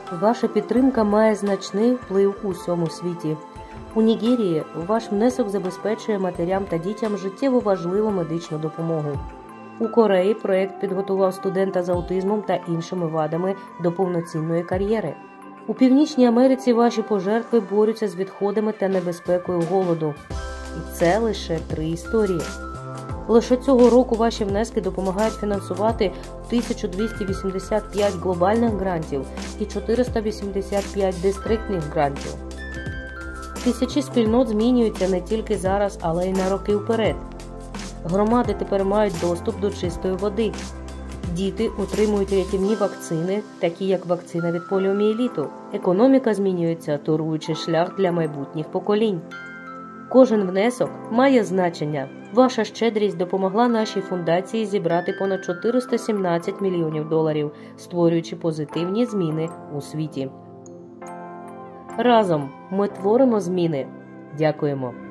Ваша підтримка має значний вплив у всьому світі. У Нігерії ваш внесок забезпечує матерям та дітям життєво важливу медичну допомогу. У Кореї проєкт підготував студента з аутизмом та іншими вадами до повноцінної кар'єри. У Північній Америці ваші пожертви борються з відходами та небезпекою голоду. І це лише 3 історії. Лише цього року ваші внески допомагають фінансувати 1285 глобальних грантів і 485 дистриктних грантів. Тисячі спільнот змінюються не тільки зараз, але й на роки вперед. Громади тепер мають доступ до чистої води. Діти отримують рятівні вакцини, такі як вакцина від поліомієліту. Економіка змінюється, торуючи шлях для майбутніх поколінь. Кожен внесок має значення. Ваша щедрість допомогла нашій фундації зібрати понад 417 мільйонів доларів, створюючи позитивні зміни у світі. Разом ми творимо зміни. Дякуємо.